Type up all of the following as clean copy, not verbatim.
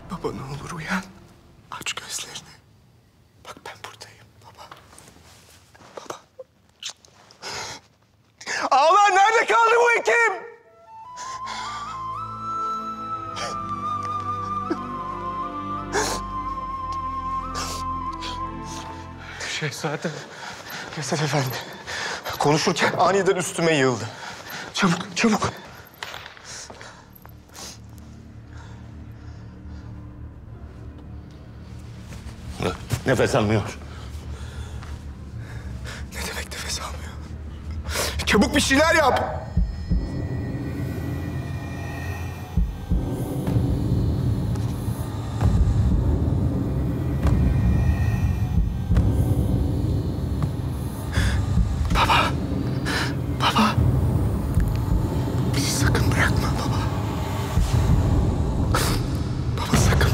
Baba ne olur uyan. Aç gözlerini. Bak ben buradayım baba. Baba. Ağlar nerede kaldı bu hekim? Şehzadem. Esef Efendi. Konuşurken aniden üstüme yığıldı. Çabuk, çabuk. Nefes almıyor. Ne demek nefes almıyor? Çabuk bir şeyler yap. Baba. Baba. Bizi sakın bırakma baba. Baba sakın.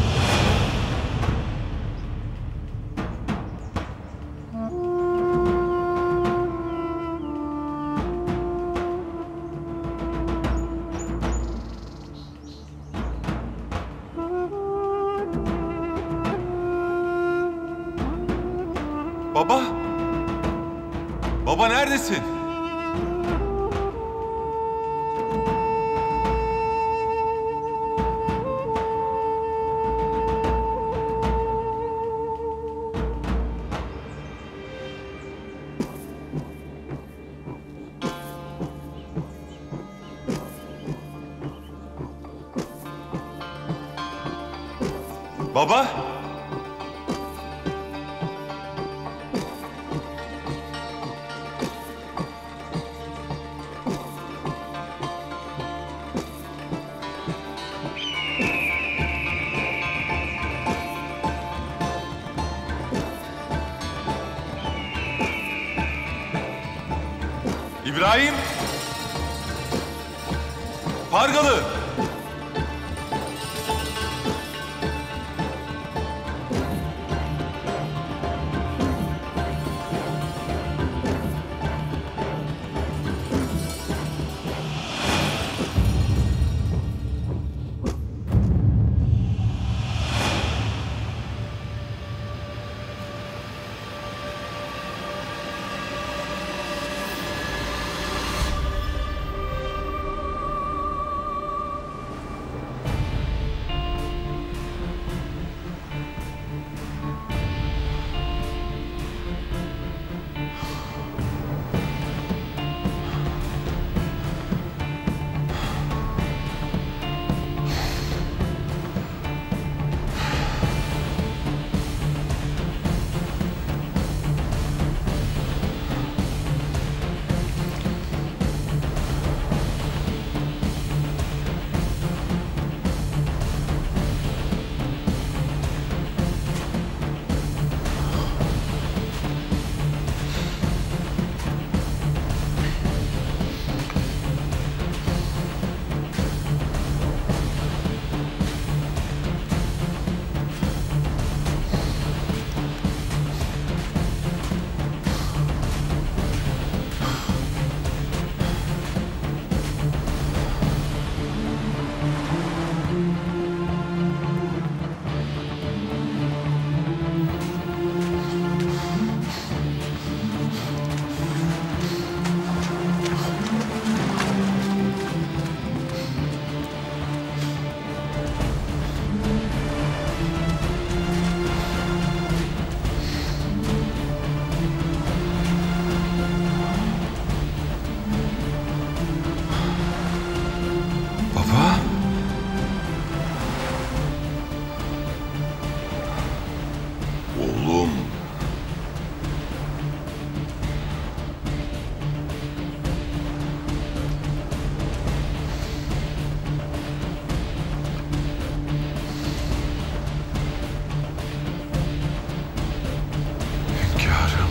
Baba! Baba neredesin? Baba! İbrahim! Pargalı! Oğlum. Hünkârım.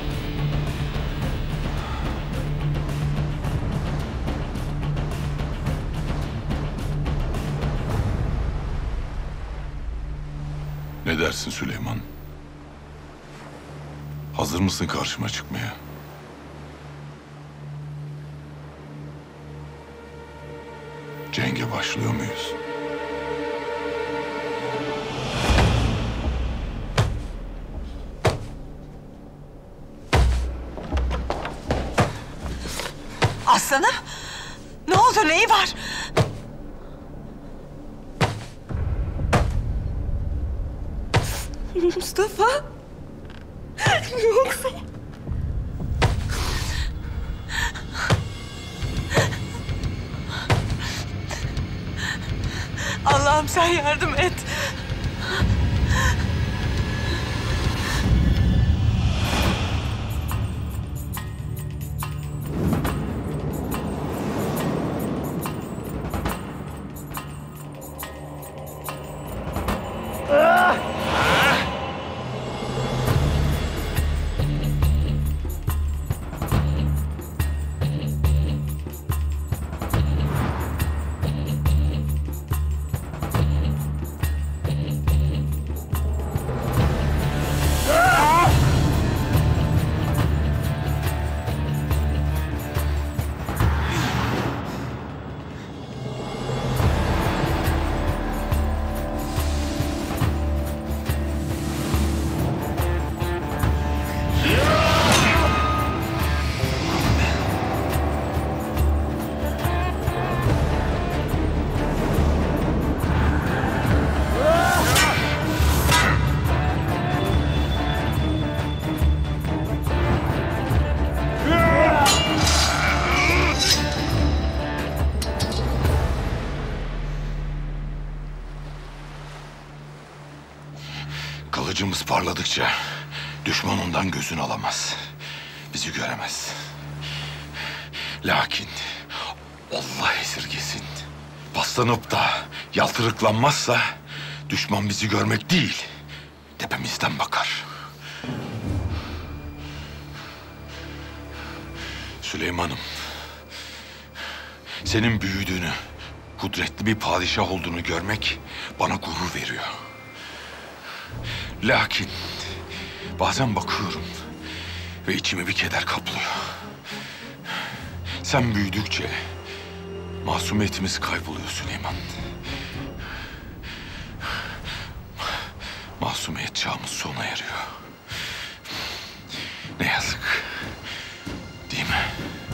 Ne dersin Süleyman? Hazır mısın karşıma çıkmaya? Cenge başlıyor muyuz? Aslanım, ne oldu, neyi var? Mustafa, yoksa... Allah'ım sen yardım et. Kılıcımız parladıkça düşman ondan gözünü alamaz. Bizi göremez. Lakin Allah esirgesin. Paslanıp da yaltırıklanmazsa düşman bizi görmek değil, tepemizden bakar. Süleyman'ım, senin büyüdüğünü, kudretli bir padişah olduğunu görmek bana gurur veriyor. Lakin bazen bakıyorum ve içimi bir keder kaplıyor. Sen büyüdükçe masumiyetimiz kayboluyor Süleyman. Masumiyet çağımız sona eriyor. Ne yazık. Değil mi?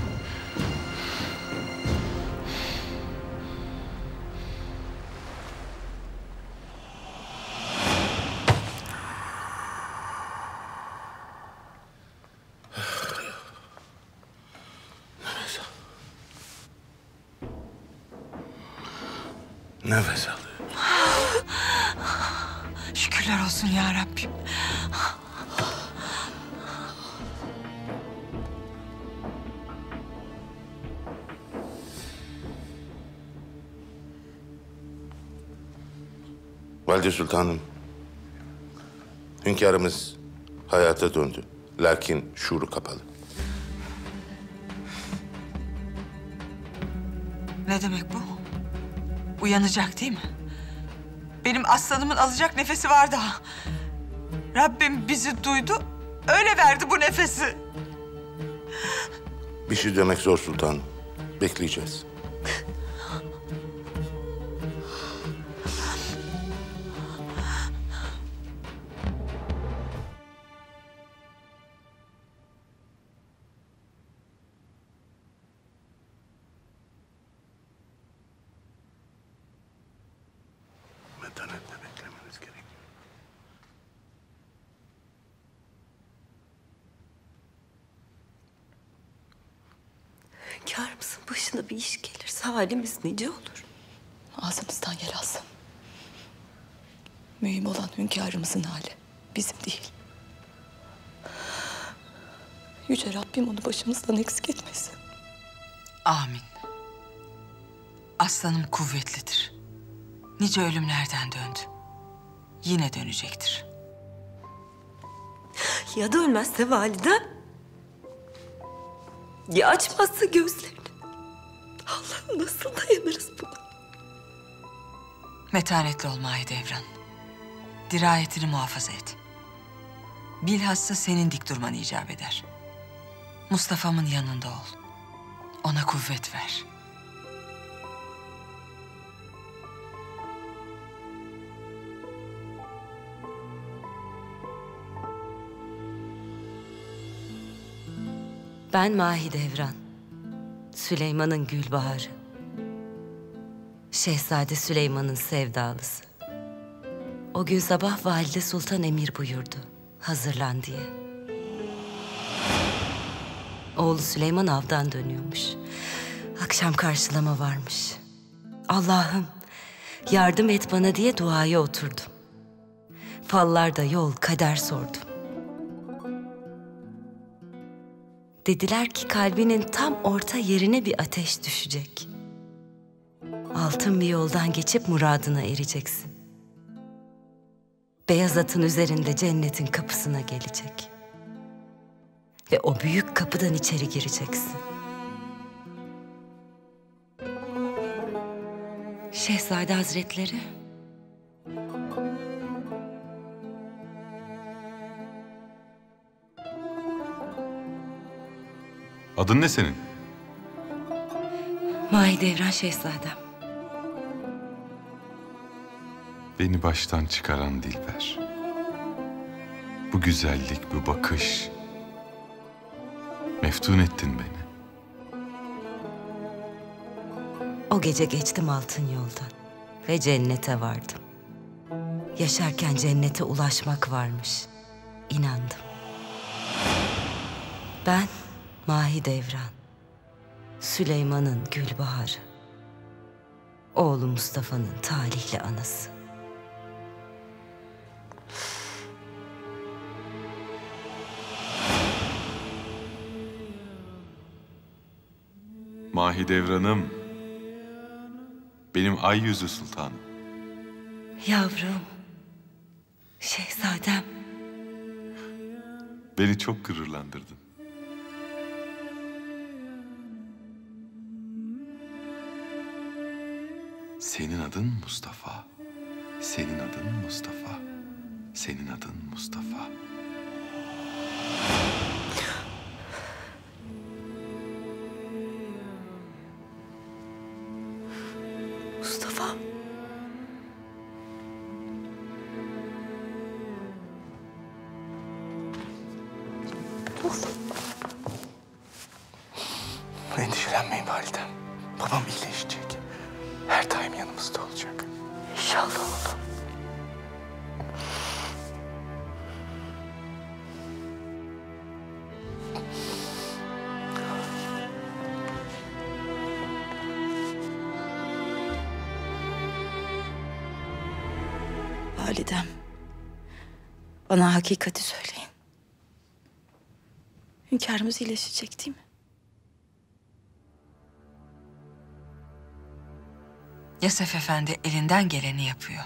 Nefes alıyor. Şükürler olsun ya Rabbim. Valide Sultanım, hünkârımız hayata döndü. Lakin şuuru kapalı. Ne demek bu? Uyanacak değil mi? Benim aslanımın alacak nefesi var daha. Rabbim bizi duydu, öyle verdi bu nefesi. Bir şey demek zor sultanım. Bekleyeceğiz. Metanetle beklemeniz gerek. Hünkârımızın başına bir iş gelirse halimiz nice olur. Ağzımızdan gel alsın. Mühim olan hünkârımızın hali, bizim değil. Yüce Rabbim onu başımızdan eksik etmesin. Amin. Aslanım kuvvetlidir. Nice ölümlerden döndü. Yine dönecektir. Ya da ölmezse validem? Ya açmazsa gözlerini? Allah'ım nasıl dayanırız buna? Metanetli ol Mahidevran. Dirayetini muhafaza et. Bilhassa senin dik durman icap eder. Mustafa'mın yanında ol. Ona kuvvet ver. Ben Mahidevran. Süleyman'ın Gülbaharı. Şehzade Süleyman'ın sevdalısı. O gün sabah Valide Sultan emir buyurdu. Hazırlan diye. Oğlu Süleyman avdan dönüyormuş. Akşam karşılama varmış. Allah'ım yardım et bana diye duaya oturdum. Fallarda yol, kader sordum. Dediler ki kalbinin tam orta yerine bir ateş düşecek. Altın bir yoldan geçip muradına ereceksin. Beyaz atın üzerinde cennetin kapısına gelecek. Ve o büyük kapıdan içeri gireceksin. Şehzade Hazretleri, Adın ne senin? Mahidevran Şehzadem. Beni baştan çıkaran Dilber. Bu güzellik, bu bakış. Meftun ettin beni. O gece geçtim altın yoldan ve cennete vardım. Yaşarken cennete ulaşmak varmış. İnandım. Ben Mahidevran, Süleyman'ın Gülbaharı, oğlu Mustafa'nın talihli anası. Mahidevran'ım, benim ay yüzü sultanım. Yavrum, şehzadem. Beni çok gururlandırdın. Senin adın Mustafa. Senin adın Mustafa. Senin adın Mustafa. Mustafa. Endişelenmeyin validem. Babam iyileşecek. Her daim yanımızda olacak. İnşallah oğlum. Validem, bana hakikati söyleyin. Hünkârımız iyileşecek değil mi? Yasef Efendi elinden geleni yapıyor.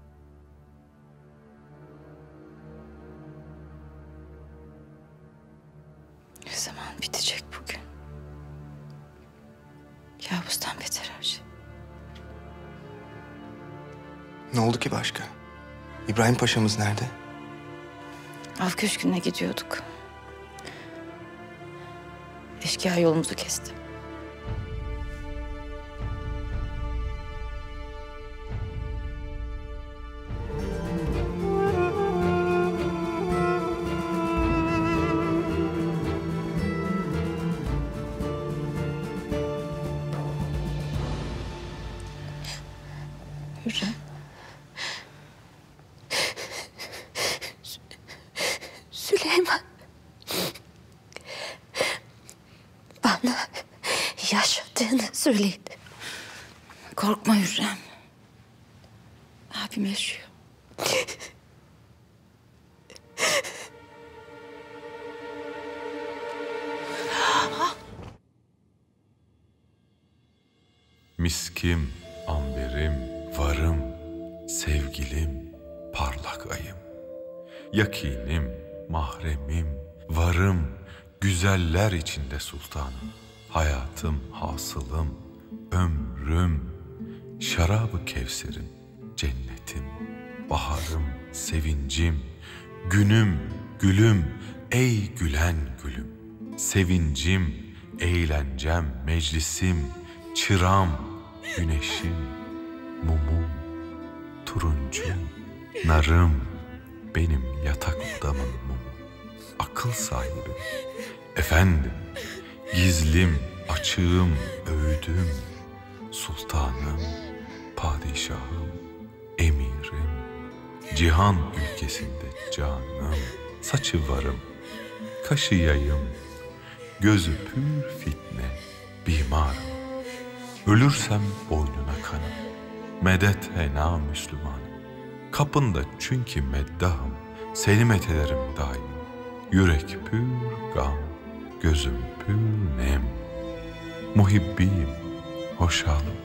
Ne zaman bitecek bugün? Kabustan beter her şey. Ne oldu ki başka? İbrahim Paşa'mız nerede? Av köşküne gidiyorduk. Eşkıya yolumuzu kesti. Hürrem. Süleyman. Bana yaşadığını söyleyin. Korkma Hürrem. Abim yaşıyor. Miskim, amberim, varım, sevgilim, parlak ayım. Yakinim, mahremim, varım, güzeller içinde sultanım. Hayatım, hasılım, ömrüm, şarabı kevserim, cennetim, baharım, sevincim, günüm, gülüm, ey gülen gülüm. Sevincim, eğlencem, meclisim, çıram, güneşim, mumum, turuncum, narım, benim yatak odamın mumu, akıl sahibim, efendim, gizlim, Açığım, öğüdüm, sultanım, padişahım, emirim, cihan ülkesinde canım, saçı varım, kaşı yayım, gözü pür fitne, bimarım. Ölürsem boynuna kanım, medet hena Müslümanım. Kapında çünkü meddahım, selimet ederim daim. Yürek pür gam, gözüm pür nem. Muhibbiyim, hoşalım.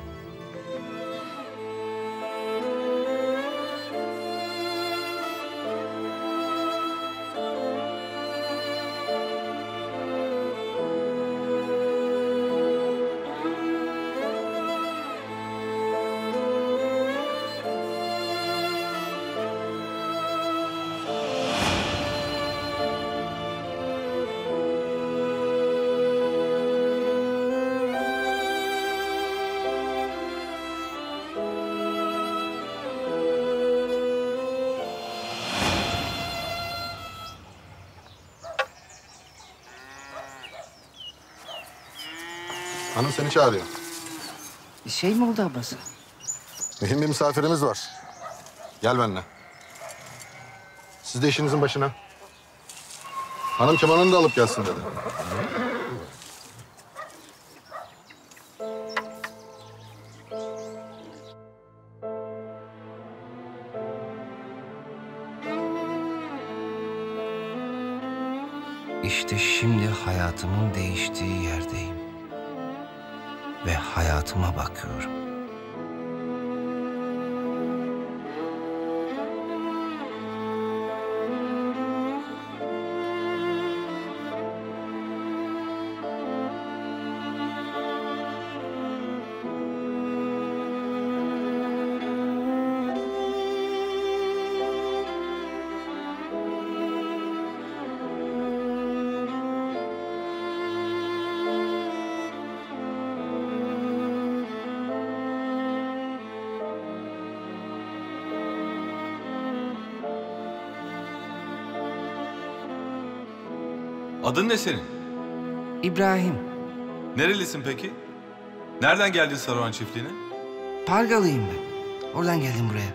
Hanım seni çağırıyor. Bir şey mi oldu ablası? Mühim bir misafirimiz var. Gel benimle. Siz de işinizin başına. Hanım kemanını da alıp gelsin dedi. İşte şimdi hayatımın değiştiği yerdeyim. Ve hayatıma bakıyorum. Adın ne senin? İbrahim, Nerelisin peki? Nereden geldin Saruhan çiftliğine? Pargalıyım ben. Oradan geldim buraya.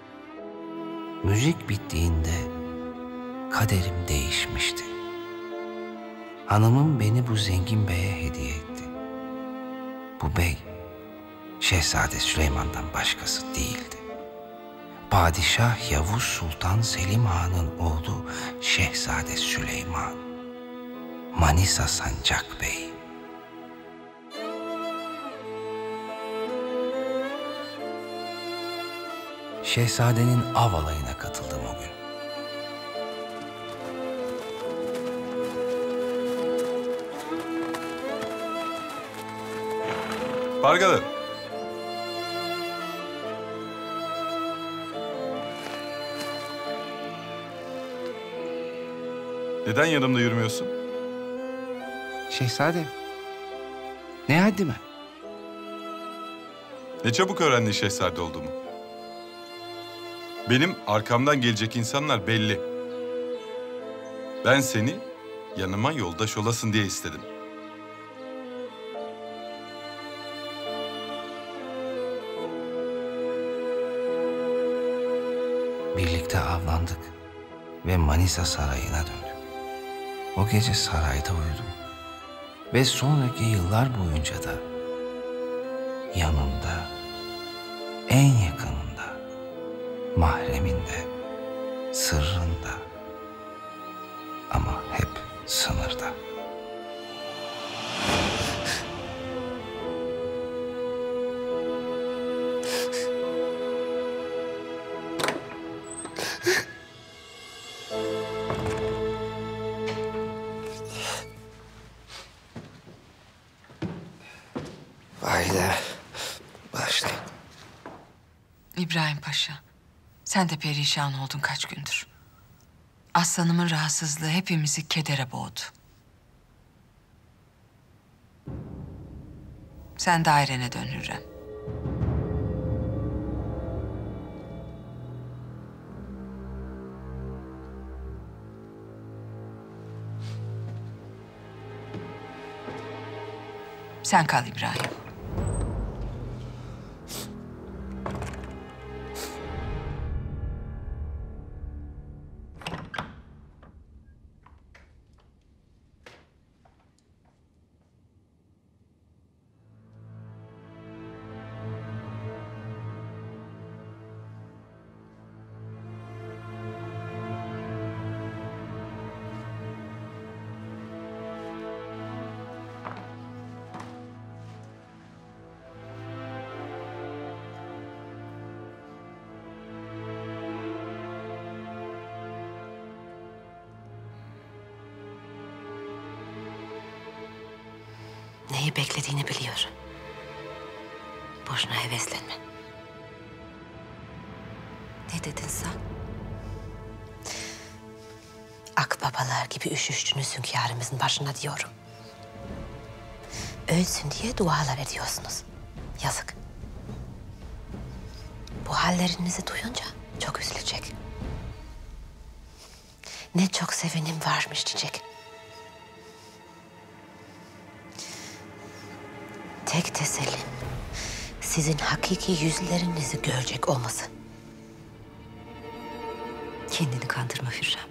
Müzik bittiğinde kaderim değişmişti. Hanımım beni bu zengin beye hediye etti. Bu bey, Şehzade Süleyman'dan başkası değildi. Padişah Yavuz Sultan Selim Han'ın oğlu Şehzade Süleyman. Manisa Sancak Bey. Şehzadenin av alayına katıldım o gün. Pargalı. Neden yanımda yürümüyorsun? Şehzadem, ne haddime? Ne çabuk öğrendin şehzade olduğumu. Benim arkamdan gelecek insanlar belli. Ben seni yanıma yoldaş olasın diye istedim. Birlikte avlandık ve Manisa Sarayı'na döndük. O gece sarayda uyudum. Ve sonraki yıllar boyunca da yanımda, en yakınında, mahreminde, sırrında ama hep sınırda. Haydi başlayın. İbrahim Paşa, sen de perişan oldun kaç gündür. Aslanımın rahatsızlığı hepimizi kedere boğdu. Sen dairene dön Hürrem. Sen kal İbrahim. Neyi beklediğini biliyor. Boşuna heveslenme. Ne dedin sen? Akbabalar gibi üşüştünüz hünkârımızın başına diyorum. Ölsün diye dualar ediyorsunuz. Yazık. Bu hallerinizi duyunca çok üzülecek. Ne çok sevenim varmış diyecek. Tek tesellim sizin hakiki yüzlerinizi görecek olması. Kendini kandırma Hürrem.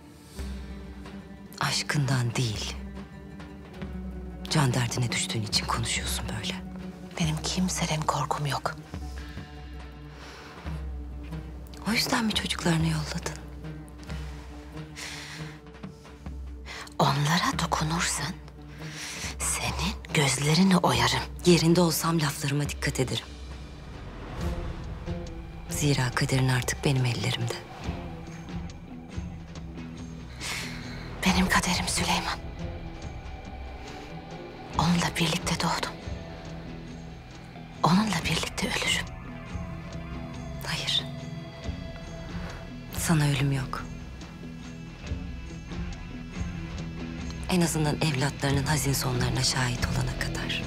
Aşkından değil, can derdine düştüğün için konuşuyorsun böyle. Benim kimseden korkum yok. O yüzden mi çocuklarını yolladın? Onlara dokunursan senin gözlerini oyarım. Yerinde olsam laflarıma dikkat ederim. Zira kaderin artık benim ellerimde. Benim kaderim Süleyman. Onunla birlikte doğdum. Onunla birlikte ölürüm. Hayır. Sana ölüm yok. En azından evlatlarının hazin sonlarına şahit olana kadar.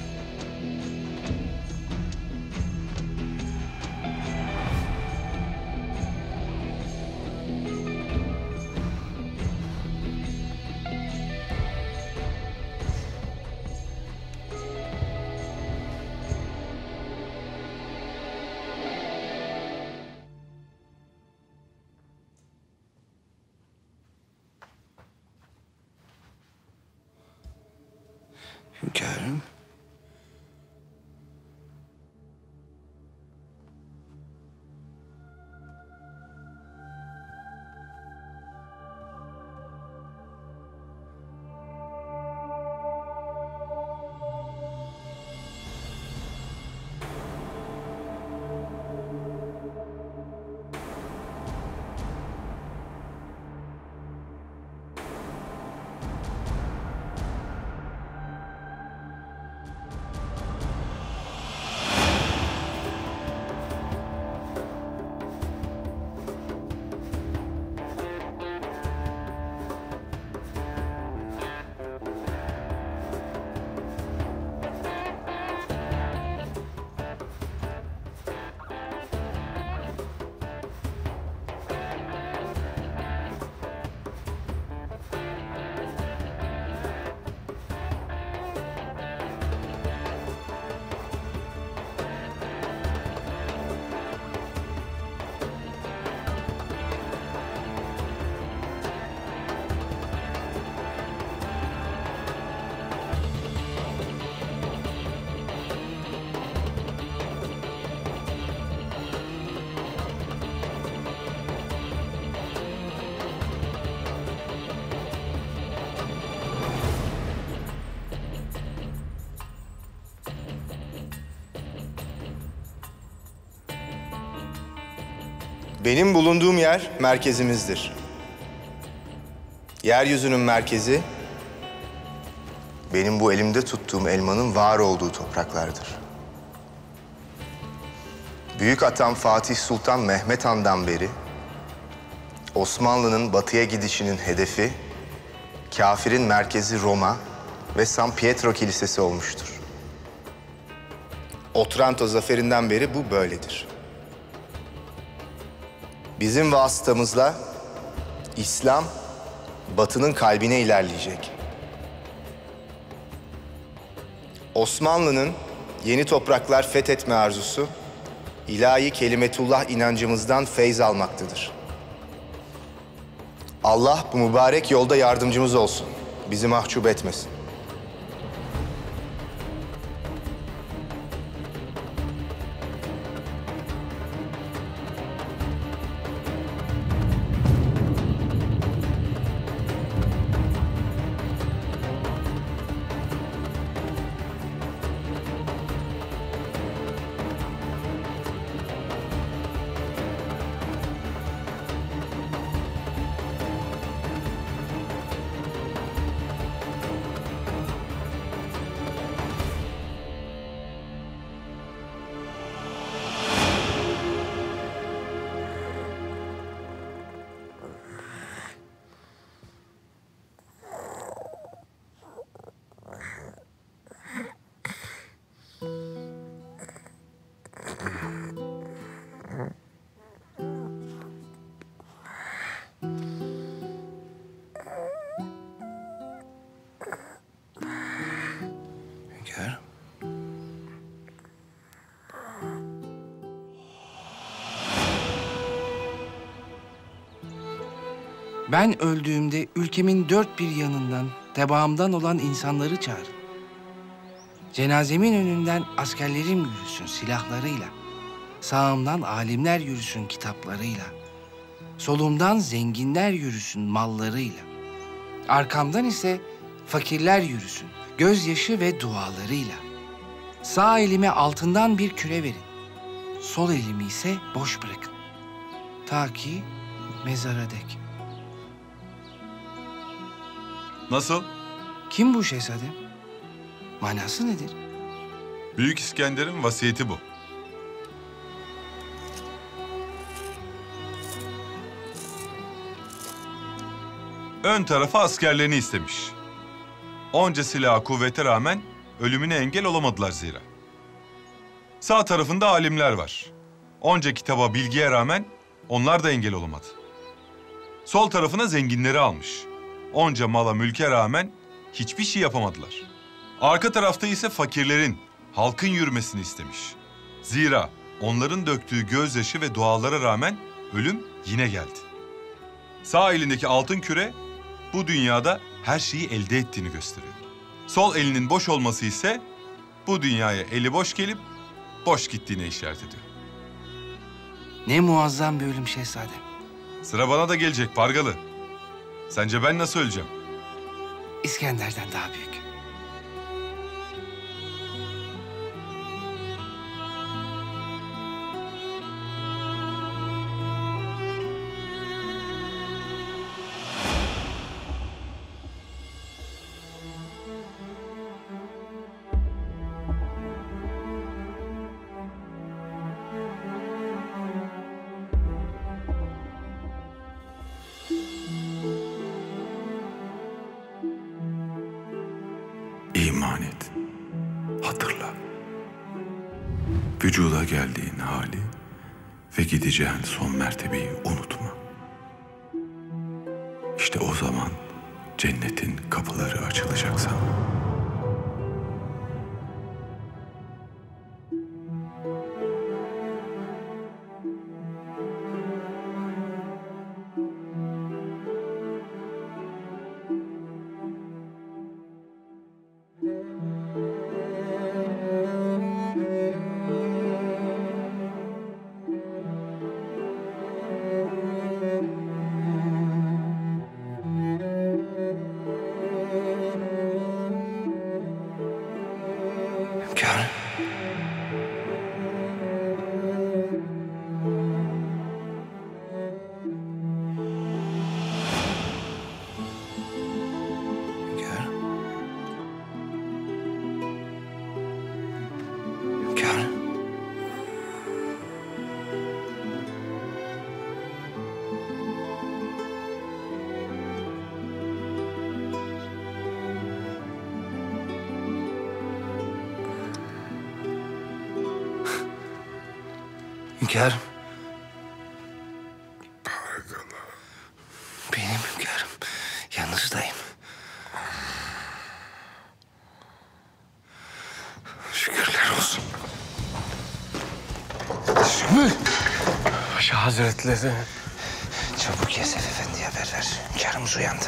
Hünkârım. Benim bulunduğum yer merkezimizdir. Yeryüzünün merkezi, benim bu elimde tuttuğum elmanın var olduğu topraklardır. Büyük atam Fatih Sultan Mehmet Han'dan beri Osmanlı'nın batıya gidişinin hedefi, kafirin merkezi Roma ve San Pietro Kilisesi olmuştur. Otranto zaferinden beri bu böyledir. Bizim vasıtamızla İslam, Batı'nın kalbine ilerleyecek. Osmanlı'nın yeni topraklar fethetme arzusu, ilahi kelimetullah inancımızdan feyz almaktadır. Allah bu mübarek yolda yardımcımız olsun. Bizi mahcup etmesin. Hünkârım. Ben öldüğümde ülkemin dört bir yanından, tebaamdan olan insanları çağırın. Cenazemin önünden askerlerim yürüsün silahlarıyla. Sağımdan alimler yürüsün kitaplarıyla. Solumdan zenginler yürüsün mallarıyla. Arkamdan ise fakirler yürüsün gözyaşı ve dualarıyla. Sağ elime altından bir küre verin. Sol elimi ise boş bırakın. Ta ki mezara dek. Nasıl? Kim bu şehzadem? Manası nedir? Büyük İskender'in vasiyeti bu. Ön tarafa askerlerini istemiş. Onca silaha kuvvete rağmen ölümüne engel olamadılar zira. Sağ tarafında alimler var. Onca kitaba, bilgiye rağmen onlar da engel olamadı. Sol tarafına zenginleri almış. Onca mala, mülke rağmen hiçbir şey yapamadılar. Arka tarafta ise fakirlerin, halkın yürümesini istemiş. Zira onların döktüğü gözyaşı ve dualara rağmen ölüm yine geldi. Sağ elindeki altın küre bu dünyada her şeyi elde ettiğini gösteriyor. Sol elinin boş olması ise bu dünyaya eli boş gelip boş gittiğine işaret ediyor. Ne muazzam bir ölüm şehzadem. Sıra bana da gelecek Pargalı. Sence ben nasıl öleceğim? İskender'den daha büyük. İman et, hatırla. Vücuda geldiğin hali ve gideceğin son mertebeyi unutma. İşte o zaman cennetin kapıları açılacak sana. Hünkârım. Hünkârım. Hünkârım. Hünkârım. Benim hünkârım. Yanınızdayım. Hazretleri. Çabuk Yesef Efendi'ye haber ver. Hünkârımız uyandı.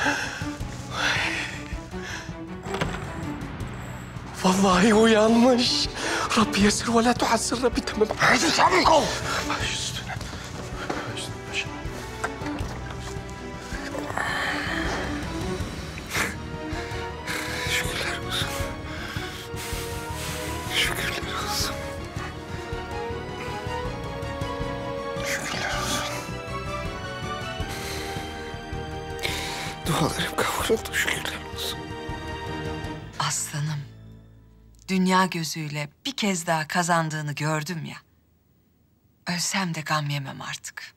Vallahi uyanmış. Rabbi yesir ve la tuhassir Rabbi tamam. Hadi çabuk ol. Baş üstüne. Şükürler olsun. Şükürler olsun. Şükürler olsun. Dualarım kabul oldu. Şükürler olsun. Aslanım, dünya gözüyle bir kez daha kazandığını gördüm ya. Ölsem de gam yemem artık.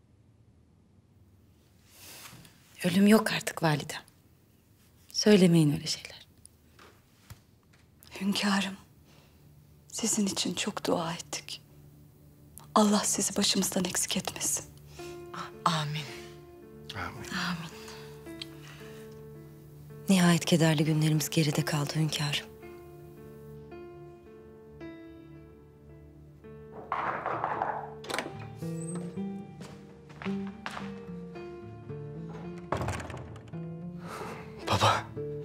Ölüm yok artık validem. Söylemeyin öyle şeyler. Hünkârım, sizin için çok dua ettik. Allah sizi başımızdan eksik etmesin. Amin. Amin. Nihayet kederli günlerimiz geride kaldı hünkârım. Baba.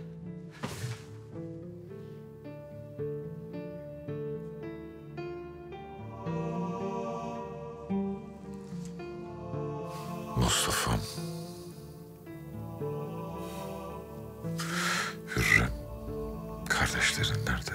Mustafa'm. Hürrem. Kardeşlerin nerede?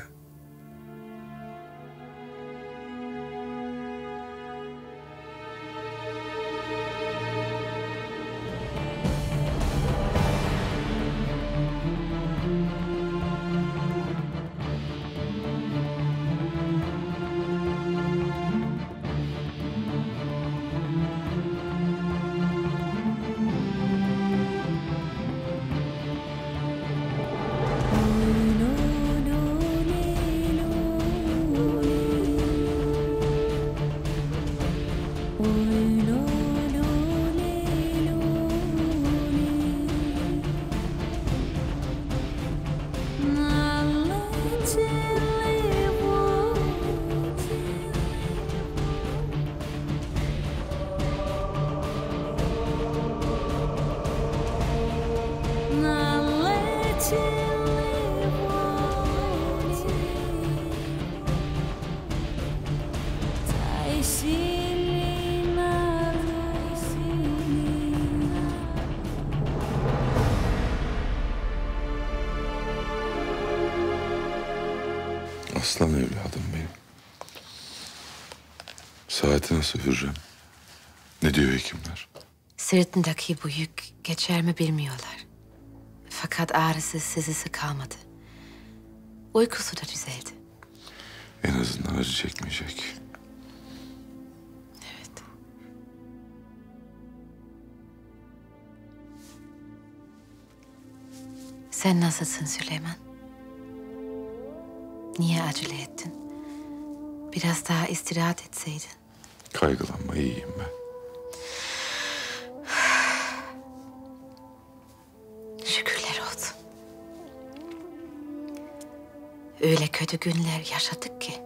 Aslan evladım benim. Saati nasıl Hürrem? Ne diyor hekimler? Sırtındaki bu yük geçer mi bilmiyorlar. Fakat ağrısı sızısı kalmadı. Uykusu da düzeldi. En azından acı çekmeyecek. Evet. Sen nasılsın Süleyman? Niye acele ettin? Biraz daha istirahat etseydin. Kaygılanma, iyiyim ben. Şükürler olsun. Öyle kötü günler yaşadık ki.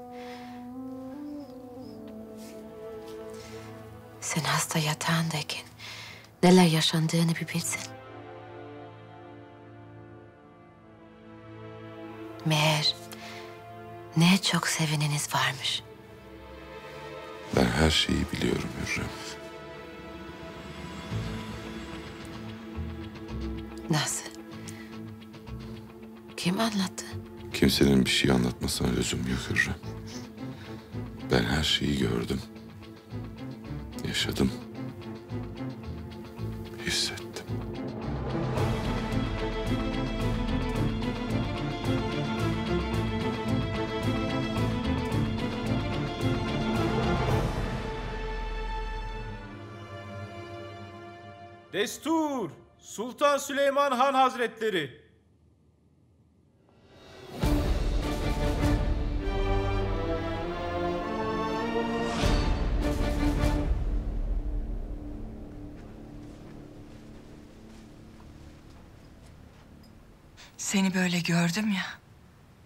Sen hasta yatağındayken neler yaşandığını bir bilsin. Meğer ne çok seveniniz varmış. Ben her şeyi biliyorum Hürrem. Nasıl? Kim anlattı? Kimsenin bir şey anlatmasına lüzum yok Hürrem. Ben her şeyi gördüm. Yaşadım. Hissettim. Destur! Sultan Süleyman Han Hazretleri! Seni böyle gördüm ya.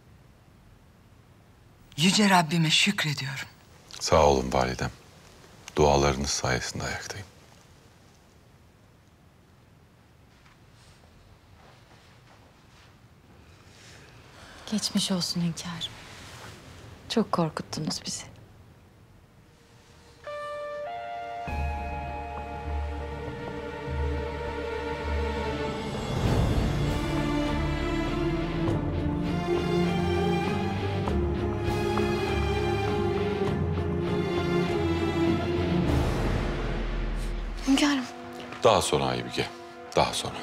Yüce Rabbime şükrediyorum. Sağ olun validem. Dualarınız sayesinde ayaktayım. Geçmiş olsun hünkârım. Çok korkuttunuz bizi. Hünkârım. Daha sonra Aybike, daha sonra.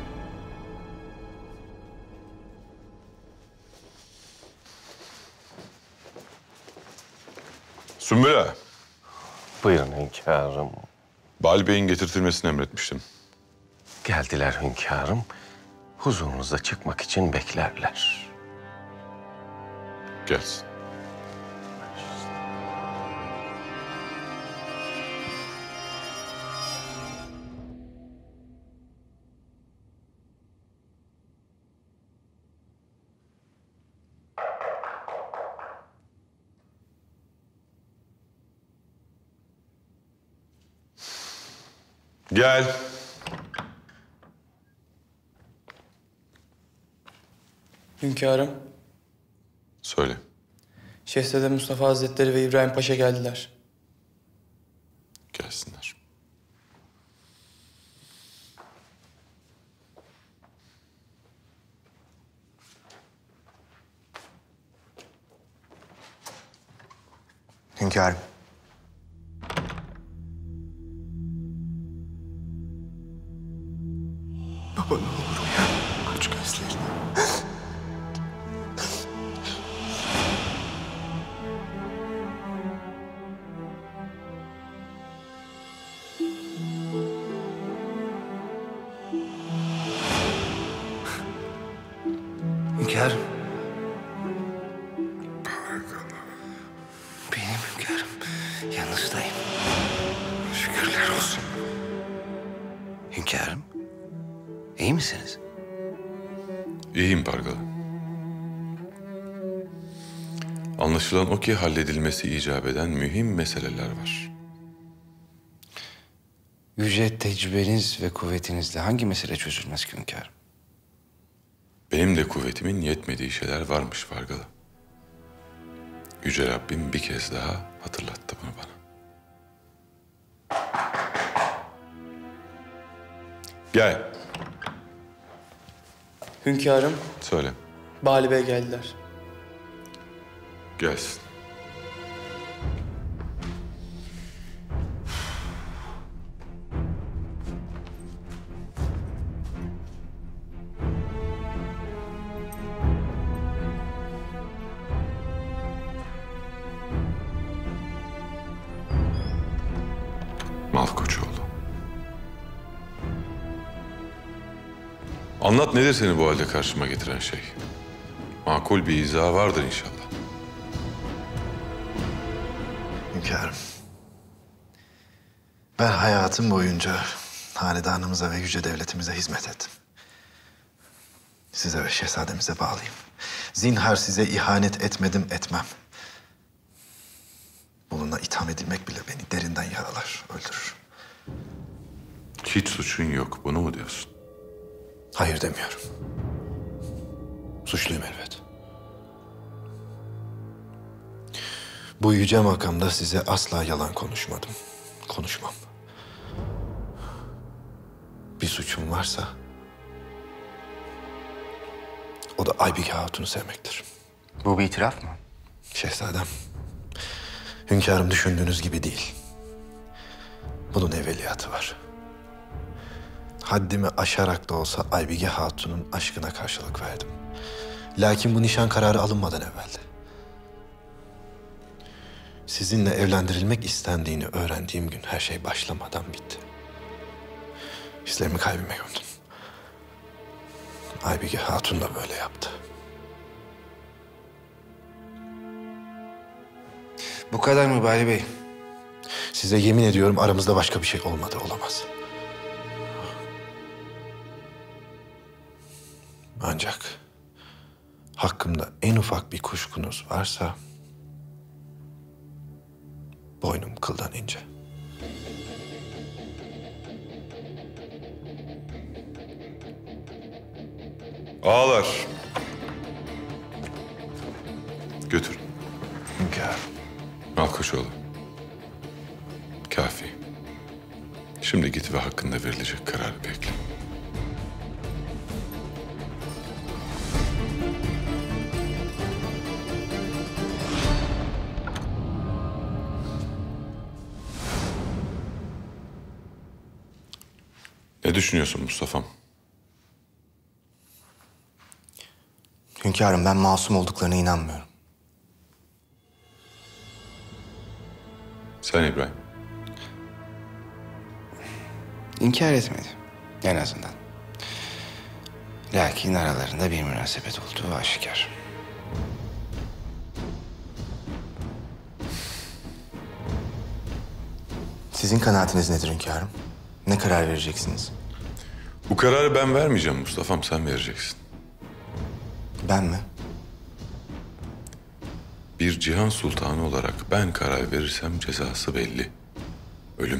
Sümbüle. Buyurun hünkârım. Bali Bey'in getirtilmesini emretmiştim. Geldiler hünkârım. Huzurunuza çıkmak için beklerler. Gelsin. Gel. Hünkârım, Söyle. Şehzade Mustafa Hazretleri ve İbrahim Paşa geldiler. Gelsinler. Hünkârım. Baba ne olur uyan. Aç gözlerini. Hünkârım. Benim hünkârım. Yanınızdayım. Şükürler olsun. Hünkârım. İyi misiniz? İyiyim Pargalı. Anlaşılan o ki halledilmesi icap eden mühim meseleler var. Yüce tecrübeniz ve kuvvetinizle hangi mesele çözülmez ki hünkârım? Benim de kuvvetimin yetmediği şeyler varmış Pargalı. Yüce Rabbim bir kez daha hatırlattı bunu bana. Gel. Hünkârım, Söyle. Bali Bey geldiler. Gelsin. Malkoçoğlu. Anlat, nedir seni bu halde karşıma getiren şey? Makul bir izahı vardır inşallah. Hünkârım. Ben hayatım boyunca hanedanımıza ve yüce devletimize hizmet ettim. Size ve şehzademize bağlıyım. Zinhar size ihanet etmedim, etmem. Bununla itham edilmek bile beni derinden yaralar, öldürür. Hiç suçun yok, bunu mu diyorsun? Hayır demiyorum. Suçluyum elbet. Bu yüce makamda size asla yalan konuşmadım. Konuşmam. Bir suçum varsa o da Aybike Hatun'u sevmektir. Bu bir itiraf mı? Şehzadem, hünkârım düşündüğünüz gibi değil. Bunun evveliyatı var. Haddimi aşarak da olsa Aybike Hatun'un aşkına karşılık verdim. Lakin bu nişan kararı alınmadan evveldi. Sizinle evlendirilmek istendiğini öğrendiğim gün her şey başlamadan bitti. Hislerimi kalbime gömdüm. Aybike Hatun da böyle yaptı. Bu kadar mı Bali Bey? Size yemin ediyorum aramızda başka bir şey olmadı, olamaz. Ancak hakkımda en ufak bir kuşkunuz varsa boynum kıldan ince. Ağalar. Götür. Hünkârım. Malkoçoğlu. Kafi. Şimdi git ve hakkında verilecek kararı bekle. Ne düşünüyorsun Mustafa'm? Hünkârım, ben masum olduklarına inanmıyorum. Sen İbrahim. İnkar etmedi. En azından. Lakin aralarında bir münasebet olduğu aşikar. Sizin kanaatiniz nedir hünkârım? Ne karar vereceksiniz? Bu kararı ben vermeyeceğim Mustafa'm, sen vereceksin. Ben mi? Bir cihan sultanı olarak ben karar verirsem cezası belli. Ölüm.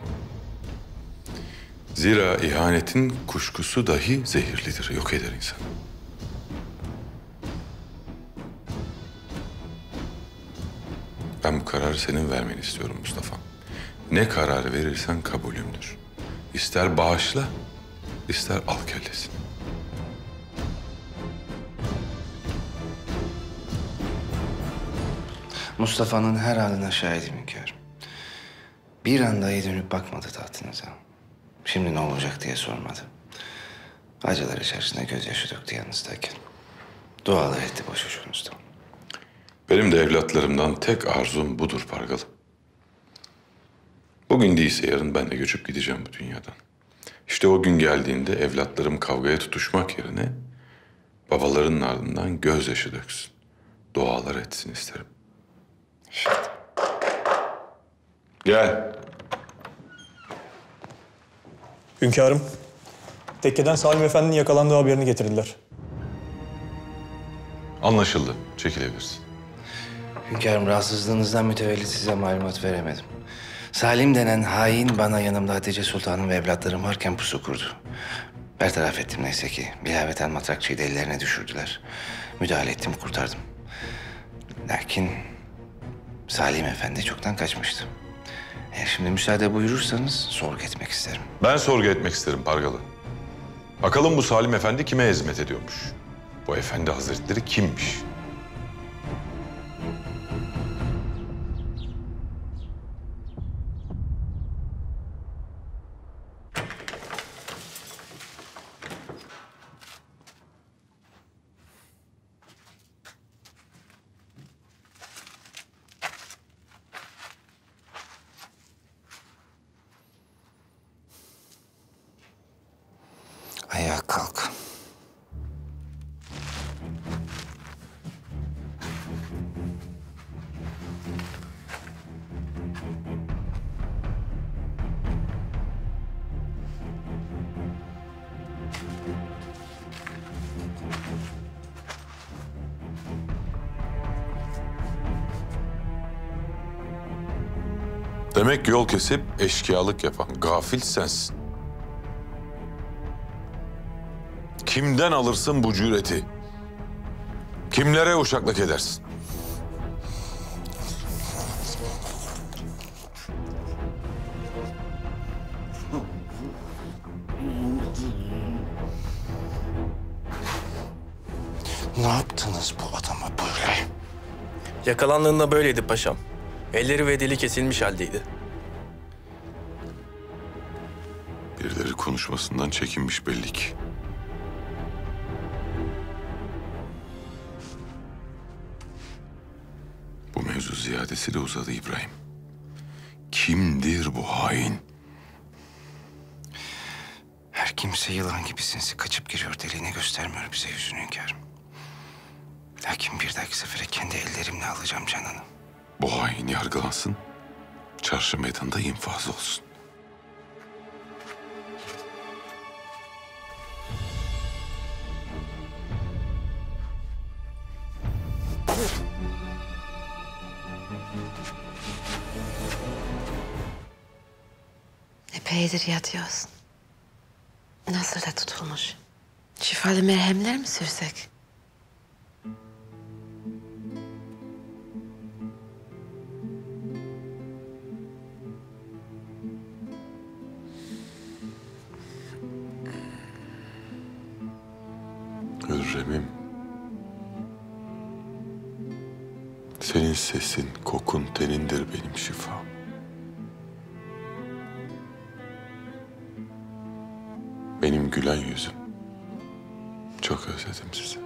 Zira ihanetin kuşkusu dahi zehirlidir, yok eder insanı. Ben bu kararı senin vermeni istiyorum Mustafa. Ne karar verirsen kabulümdür. İster bağışla, ister al kellesini. Mustafa'nın her anına şahidim hünkârım. Bir an dahi dönüp bakmadı tahtınıza. Şimdi ne olacak diye sormadı. Acılar içerisinde gözyaşı döktü yanınızdayken. Dualar etti boşuşunuzda. Benim de evlatlarımdan tek arzum budur Pargalı. Bugün değilse yarın ben de göçüp gideceğim bu dünyadan. İşte o gün geldiğinde evlatlarım kavgaya tutuşmak yerine babalarının ardından gözyaşı döksün. Dualar etsin isterim. Gel. Hünkârım, tekkeden Salim Efendi'nin yakalandığı haberini getirdiler. Anlaşıldı. Çekilebilirsin. Hünkârım, rahatsızlığınızdan mütevellit size malumat veremedim. Salim denen hain bana yanımda Hatice Sultanım ve evlatlarım varken pusu kurdu. Bertaraf ettim neyse ki. Bilaveten matrakçıyı da ellerine düşürdüler. Müdahale ettim, kurtardım. Lakin Salim Efendi çoktan kaçmıştı. Eğer şimdi müsaade buyurursanız sorgu etmek isterim. Ben sorgu etmek isterim Pargalı. Bakalım bu Salim Efendi kime hizmet ediyormuş? Bu efendi hazretleri kimmiş? Ayağa kalk. Demek yol kesip eşkıyalık yapan gafil sensin. Kimden alırsın bu cüreti? Kimlere uşaklık edersin? Ne yaptınız bu adama böyle? Yakalandığında böyleydi paşam. Elleri ve dili kesilmiş haldeydi. Birileri konuşmasından çekinmiş belli ki. Bu mevzu ziyadesiyle uzadı İbrahim. Kimdir bu hain? Her kimse yılan gibi sinsi kaçıp giriyor, deliğine göstermiyor bize yüzünü hünkârım. Lakin bir dahaki sefere kendi ellerimle alacağım canını. Bu hain yargılansın, çarşı meydanında infaz olsun. Epeydir yatıyorsun. Nasıl da tutulmuş. Şifalı merhemler mi sürsek? Hürrem'im. Senin sesin, kokun, tenindir benim şifam. Benim gülen yüzüm. Çok özledim sizi.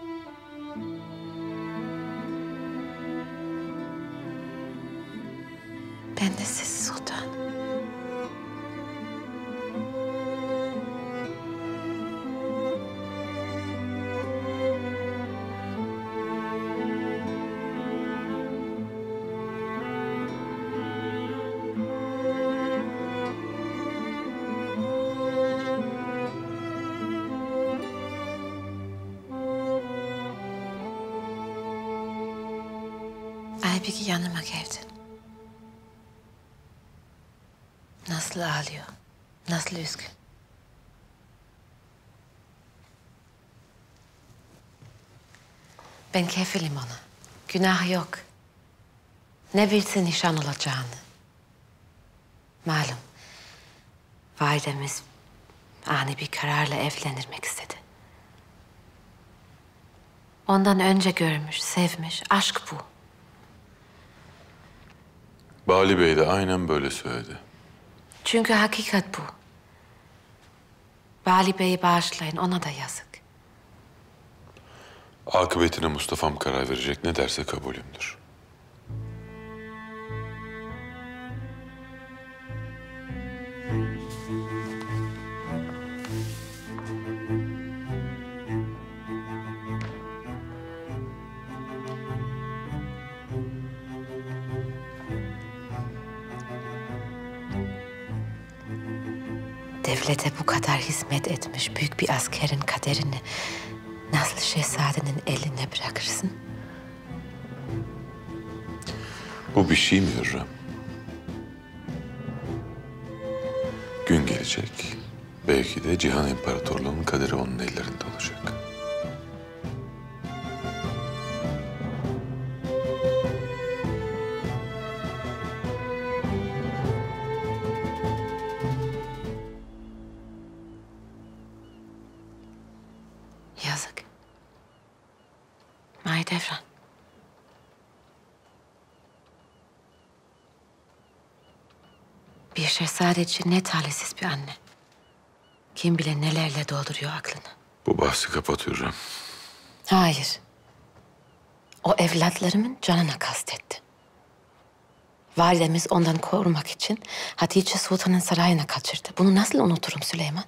Ben de sizi sultanım. Aybiki yanıma geldi. Nasıl ağlıyor, nasıl üzgün. Ben kefilim ona. Günah yok. Ne bilsin nişan olacağını. Malum, validemiz ani bir kararla evlendirmek istedi. Ondan önce görmüş, sevmiş, aşk bu. Bali Bey de aynen böyle söyledi. Çünkü hakikat bu. Bali Bey'i bağışlayın, ona da yazık. Akıbetine Mustafa'm karar verecek, ne derse kabulümdür. Devlete bu kadar hizmet etmiş büyük bir askerin kaderini nasıl şehzadenin eline bırakırsın? Bu bir şey mi Hürrem? Gün gelecek, belki de Cihan İmparatorluğu'nun kaderi onun ellerinde olacak. Yazık. Mahidevran. Bir şehzade için ne talihsiz bir anne. Kim bilir nelerle dolduruyor aklını. Bu bahsi kapat Hürrem. Hayır. O evlatlarımın canına kastetti. Validemiz ondan korumak için Hatice Sultan'ın sarayına kaçırdı. Bunu nasıl unuturum Süleyman?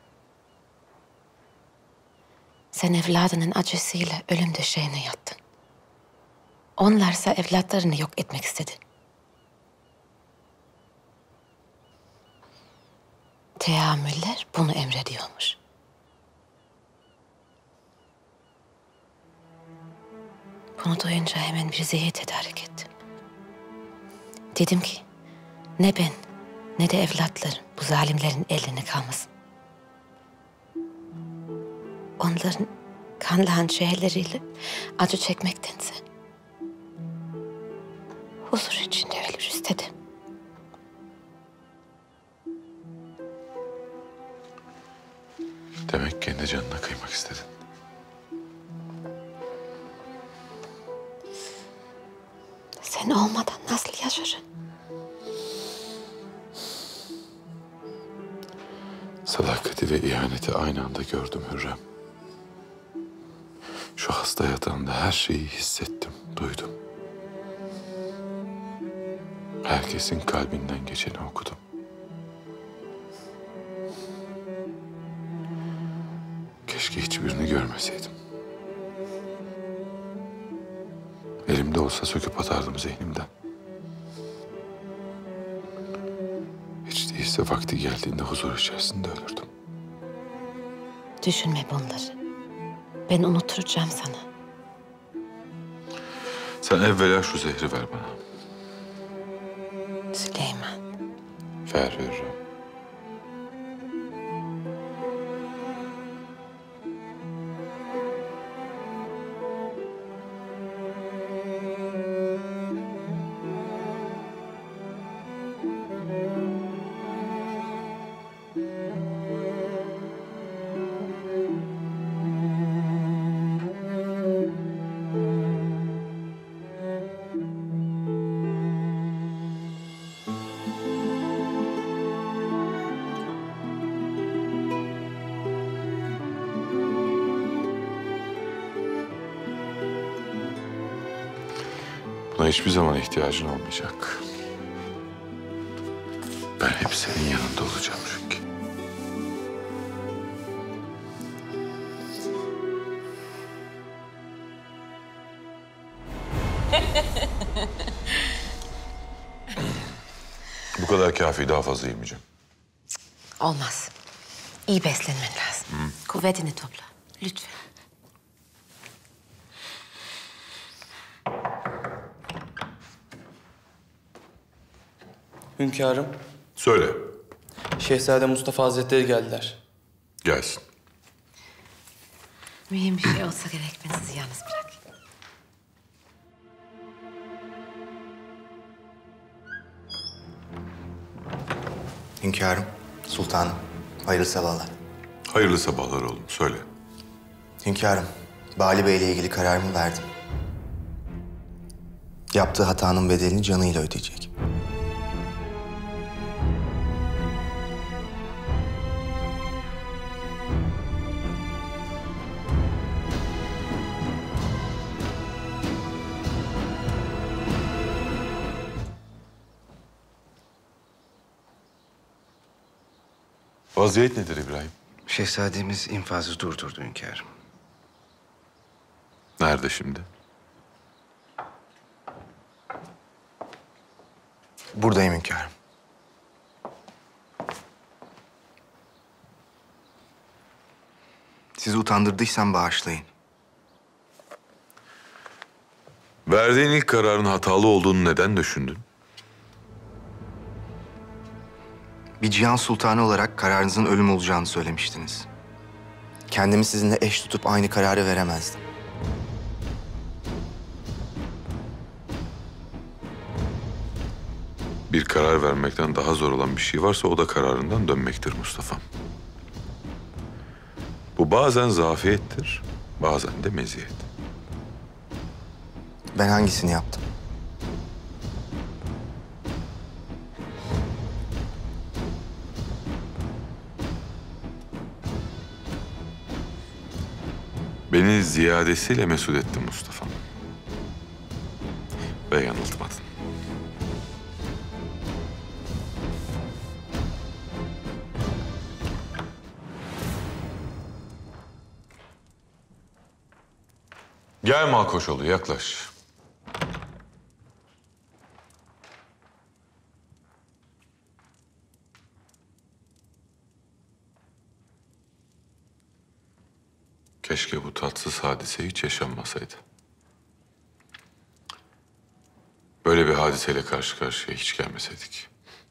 Sen evladının acısıyla ölüm döşeğine yattın. Onlarsa evlatlarını yok etmek istedi. Teamüller bunu emrediyormuş. Bunu duyunca hemen bir zehir tedarik ettim. Dedim ki ne ben ne de evlatlarım bu zalimlerin eline kalmasın. Onların kanlı hançerleriyle acı çekmektense huzur içinde ölür istedim. Demek kendi canına kıymak istedin. Sen olmadan nasıl yaşarım? Sadakati ve ihaneti aynı anda gördüm Hürrem. Şu hasta yatağında her şeyi hissettim, duydum. Herkesin kalbinden geçeni okudum. Keşke hiçbirini görmeseydim. Elimde olsa söküp atardım zihnimden. Hiç değilse vakti geldiğinde huzur içerisinde ölürdüm. Düşünme bunları. Ben unutturacağım sana. Sen evvela şu zehri ver bana. Süleyman. Ver Hürrem. Bana hiçbir zaman ihtiyacın olmayacak. Ben hep senin yanında olacağım çünkü. Bu kadar kafi, daha fazla yemeyeceğim. Olmaz. İyi beslenmen lazım. Kuvvetini topla. Lütfen. Hünkârım, Söyle. Şehzade Mustafa Hazretleri geldiler. Gelsin. Mühim bir şey olsa gerek, ben sizi yalnız bırakayım. Hünkârım, sultanım, hayırlı sabahlar. Hayırlı sabahlar oğlum, söyle. Hünkârım, Bali Bey ile ilgili kararımı verdim. Yaptığı hatanın bedelini canıyla ödeyecek. Vaziyet nedir İbrahim? Şehzademiz infazı durdurdu hünkârım. Nerede şimdi? Buradayım hünkârım. Sizi utandırdıysam bağışlayın. Verdiğin ilk kararın hatalı olduğunu neden düşündün? Bir Cihan Sultanı olarak kararınızın ölüm olacağını söylemiştiniz. Kendimi sizinle eş tutup aynı kararı veremezdim. Bir karar vermekten daha zor olan bir şey varsa o da kararından dönmektir Mustafa'm. Bu bazen zafiyettir, bazen de meziyet. Ben hangisini yaptım? Beni ziyadesiyle mesut ettin Mustafa'm. Ve yanıltmadın. Gel Malkoçoğlu, yaklaş. Keşke bu tatsız hadise hiç yaşanmasaydı. Böyle bir hadiseyle karşı karşıya hiç gelmeseydik.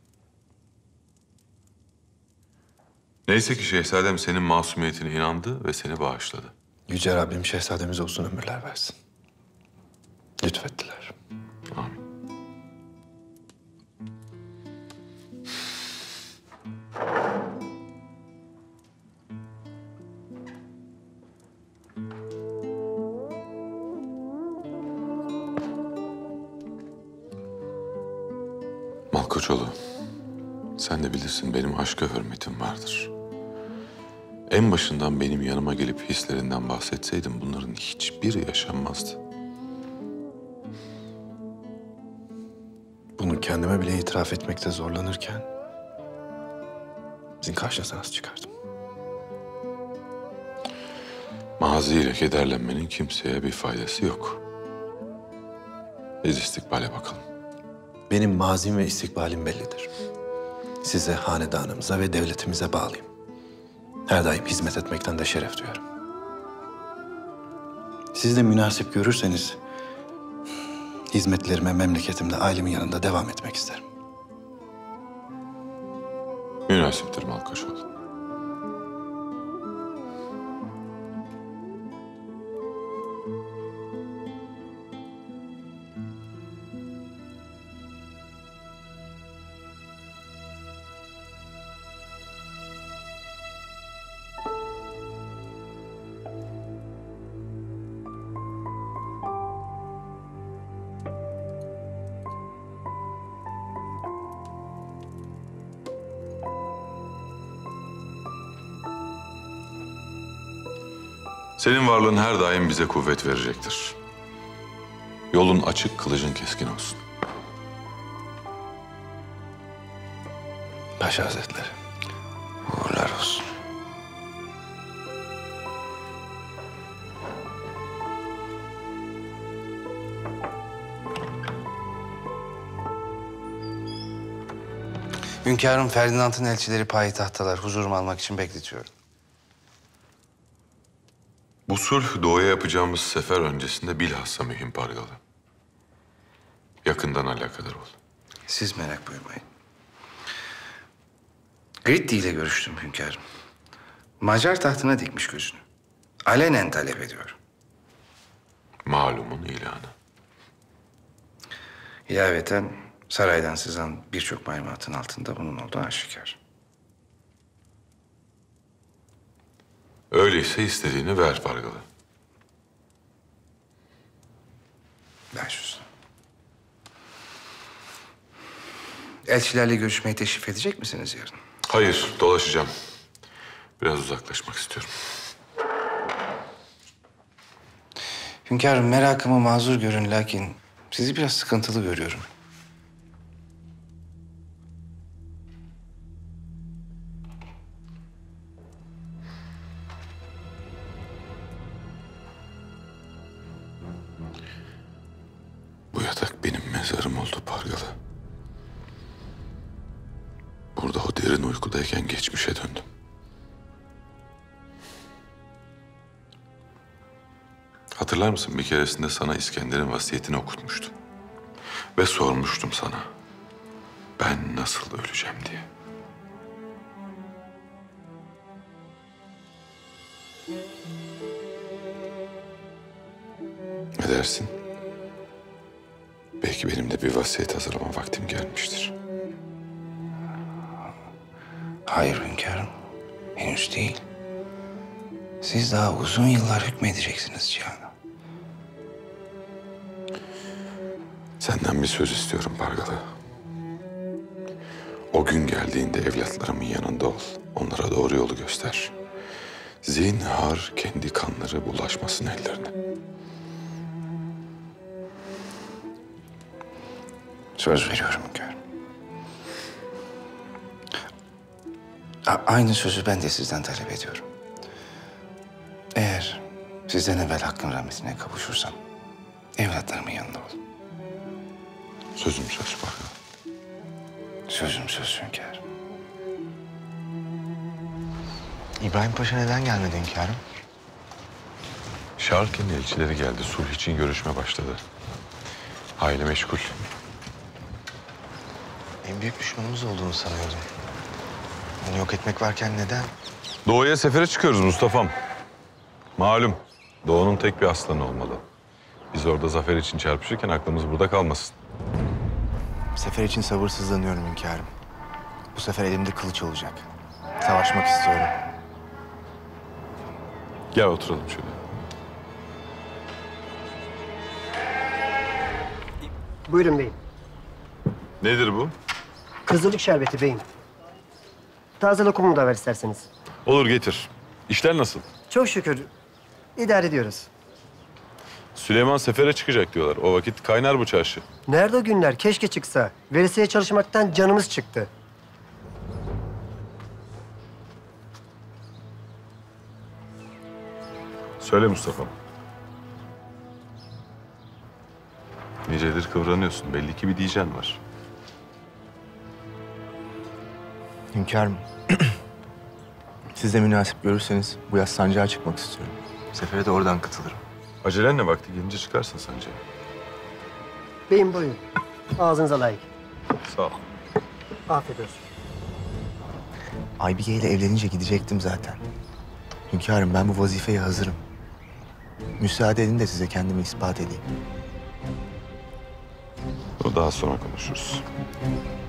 Neyse ki şehzadem senin masumiyetine inandı ve seni bağışladı. Yüce Rabbim şehzademize uzun ömürler versin. Lütfettiler. Amin. Malkoçoğlu, sen de bilirsin benim aşka hürmetim vardır. En başından benim yanıma gelip hislerinden bahsetseydin bunların hiçbiri yaşanmazdı. Bunu kendime bile itiraf etmekte zorlanırken sizin karşınıza nasıl çıkardım? Maziyle kederlenmenin kimseye bir faydası yok. Biz istikbale bakalım. Benim mazim ve istikbalim bellidir. Size, hanedanımıza ve devletimize bağlıyım. Her daim hizmet etmekten de şeref duyarım. Siz de münasip görürseniz hizmetlerime memleketimde ailemin yanında devam etmek isterim. Münasiptir Malkoçoğlu. Senin varlığın her daim bize kuvvet verecektir. Yolun açık, kılıcın keskin olsun. Paşa Hazretleri, uğurlar olsun. Hünkârım, Ferdinand'ın elçileri payitahttalar. Huzurumu almak için bekletiyorum. Bu sulh doğuya yapacağımız sefer öncesinde bilhassa mühim Pargalı. Yakından alakadar ol. Siz merak buyurmayın. Gritti ile görüştüm hünkârım. Macar tahtına dikmiş gözünü. Alenen talep ediyor. Malumun ilanı. İlaveten saraydan sızan birçok malumatın altında bunun olduğu aşikar. Öyleyse istediğini ver Pargalı. Baş üstüne. Elçilerle görüşmeye teşrif edecek misiniz yarın? Hayır, dolaşacağım. Biraz uzaklaşmak istiyorum. Hünkârım, merakımı mazur görün, lakin sizi biraz sıkıntılı görüyorum. Bu yatak benim mezarım oldu Pargalı. Burada o derin uykudayken geçmişe döndüm. Hatırlar mısın, bir keresinde sana İskender'in vasiyetini okutmuştum. Ve sormuştum sana, ben nasıl öleceğim diye. Ne dersin? Belki benim de bir vasiyet hazırlama vaktim gelmiştir. Hayır hünkârım, henüz değil. Siz daha uzun yıllar hükmedeceksiniz cihana. Senden bir söz istiyorum Pargalı. O gün geldiğinde evlatlarımın yanında ol. Onlara doğru yolu göster. Zinhar kendi kanları bulaşmasın ellerine. Söz veriyorum hünkârım. Aynı sözü ben de sizden talep ediyorum. Eğer sizden evvel hakkın rahmetine kavuşursam evlatlarımın yanında olun. Sözüm söz Pargalı. Sözüm söz hünkârım. İbrahim Paşa neden gelmedi hünkârım? Şark'ın elçileri geldi. Sulh için görüşme başladı. Aile meşgul. En büyük düşmanımız olduğunu sanıyordum. Onu yok etmek varken neden? Doğuya sefere çıkıyoruz Mustafa'm. Malum, Doğu'nun tek bir aslanı olmalı. Biz orada zafer için çarpışırken aklımız burada kalmasın. Sefer için sabırsızlanıyorum hünkârım. Bu sefer elimde kılıç olacak. Savaşmak istiyorum. Gel oturalım şöyle. Buyurun beyim. Nedir bu? Kızılcık şerbeti beyim. Taze lokumu da ver isterseniz. Olur, getir. İşler nasıl? Çok şükür. İdare ediyoruz. Süleyman sefere çıkacak diyorlar. O vakit kaynar bu çarşı. Nerede o günler? Keşke çıksa. Veresiye çalışmaktan canımız çıktı. Söyle Mustafa'm. Nicedir kıvranıyorsun. Belli ki bir diyeceğin var. Hünkârım, siz de münasip görürseniz bu yaz sancağa çıkmak istiyorum. Sefere de oradan katılırım. Acelen ne, vakti gelince çıkarsın sancağa. Beyim buyurun. Ağzınıza layık. Sağ ol. Afiyet olsun. Aybike ile evlenince gidecektim zaten. Hünkârım, ben bu vazifeye hazırım. Müsaade edin de size kendimi ispat edeyim. Bunu daha sonra konuşuruz.